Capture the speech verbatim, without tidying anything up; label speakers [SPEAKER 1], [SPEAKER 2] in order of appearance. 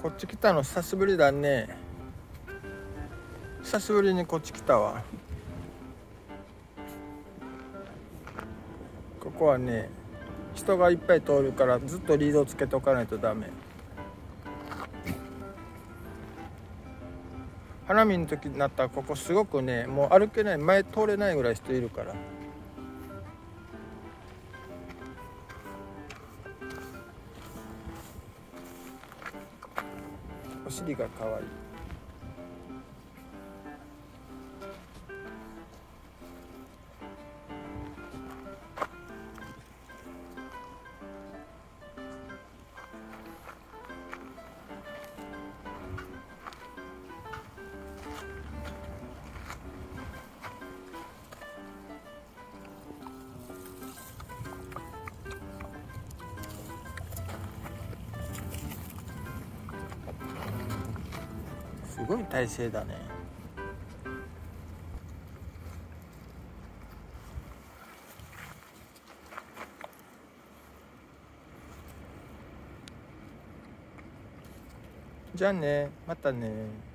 [SPEAKER 1] こっち来たの久しぶりだね。久しぶりにこっち来たわ。ここはね、人がいっぱい通るからずっとリードつけておかないとダメ。花見の時になったらここすごくね、もう歩けない、前通れないぐらい人いるから。お尻が可愛い。すごい体勢だね。じゃあね、またね。